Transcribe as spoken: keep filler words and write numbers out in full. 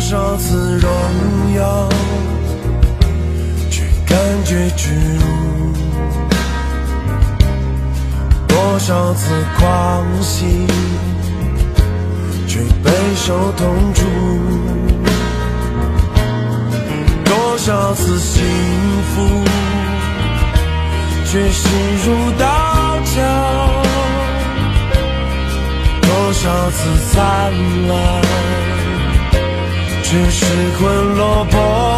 少次荣耀，却感觉屈辱；多少次狂喜，却备受痛楚；多少次幸福，却心如刀绞；多少次灿烂，却失魂落魄。